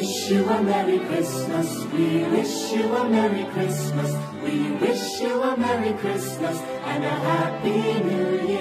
wish you a Merry Christmas. We wish you a Merry Christmas. We wish you a Merry Christmas and a Happy New Year.